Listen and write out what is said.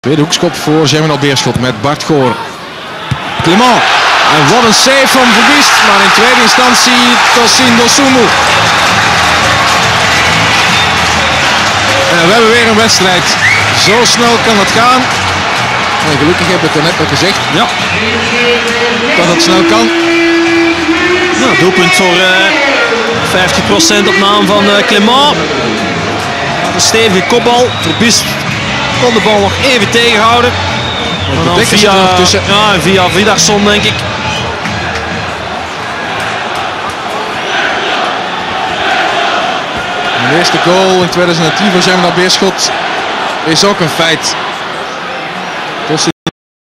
Tweede hoekschop voor Germinal Beerschot met Bart Goor. Clement. En wat een save van Verbiest. Maar in tweede instantie Tosin Dosunmu. En we hebben weer een wedstrijd. Zo snel kan het gaan. En gelukkig heb ik het net nog gezegd. Ja. Dat het snel kan. Nou, doelpunt voor 50% op naam van Clement. Een stevige kopbal. Verbiest kon de bal nog even tegenhouden. En dan via Vidarsson, denk ik. De eerste goal in 2010 voor Germinal Beerschot is ook een feit.